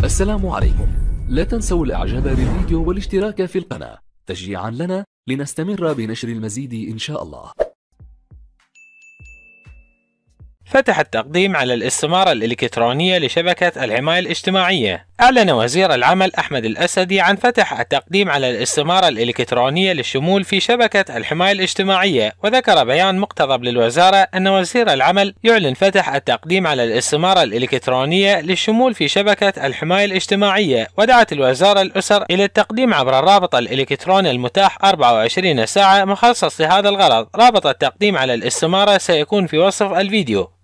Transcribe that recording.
السلام عليكم. لا تنسوا الاعجاب بالفيديو والاشتراك في القناة تشجيعا لنا لنستمر بنشر المزيد إن شاء الله. فتح التقديم على الاستمارة الإلكترونية لشبكة الحماية الاجتماعية. أعلن وزير العمل أحمد الأسدي عن فتح التقديم على الاستمارة الإلكترونية للشمول في شبكة الحماية الاجتماعية، وذكر بيان مقتضب للوزارة أن وزير العمل يعلن فتح التقديم على الاستمارة الإلكترونية للشمول في شبكة الحماية الاجتماعية، ودعت الوزارة الأسر إلى التقديم عبر الرابط الإلكتروني المتاح 24 ساعة مخصص لهذا الغرض. رابط التقديم على الاستمارة سيكون في وصف الفيديو.